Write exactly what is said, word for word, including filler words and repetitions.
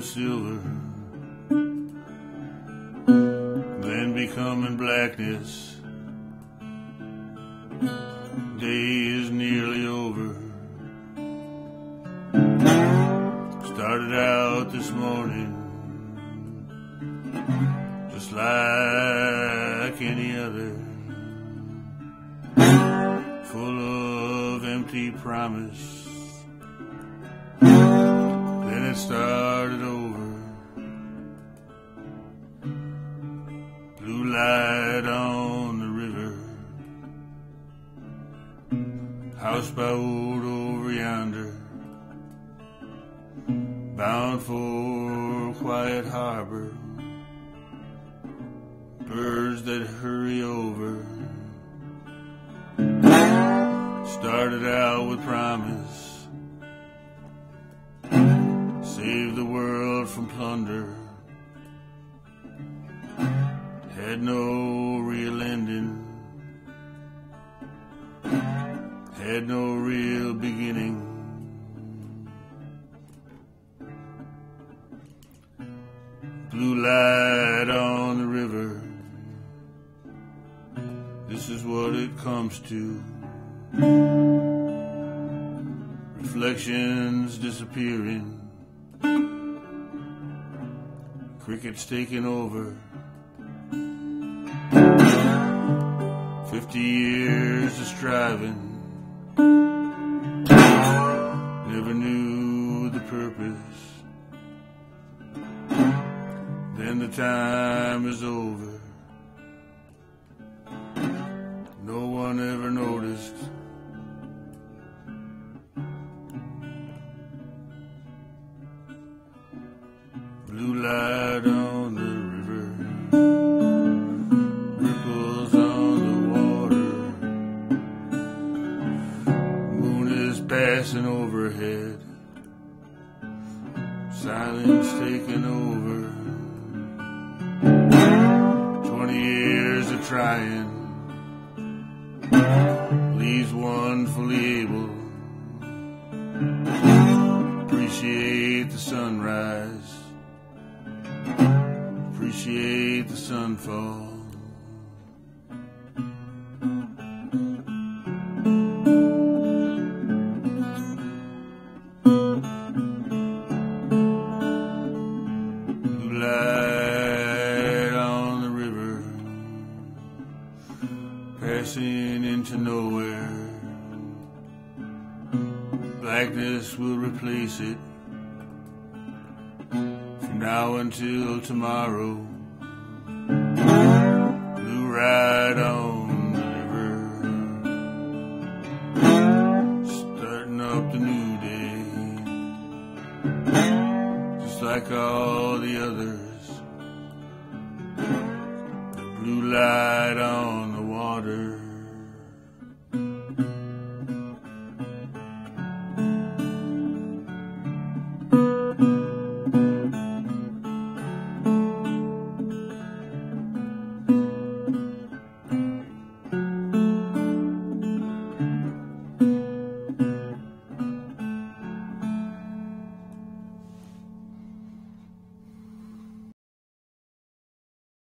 silver, then becoming blackness. Day is nearly over. Started out this morning just like any other, full of empty promise. Then it started over. Blue light on the river, houseboat over yonder, bound for quiet harbor. Birds that hurry over. Started out with promise, save the world from plunder. Had no real ending, had no real beginning. Blue light on the river, this is what it comes to. Reflections disappearing, crickets taking over. Fifty years of striving, never knew the purpose. Then the time is over. No one ever noticed. Blue light on the river, ripples on the water. Moon is passing overhead, silence taking over. Twenty years of trying leaves one fully able. Appreciate the sunrise, appreciate the sunfall. Blue light on the river, passing into nowhere. Blackness will replace it from now until tomorrow. Blue ride on the river, starting up the new day, just like all the others. The blue light on the water.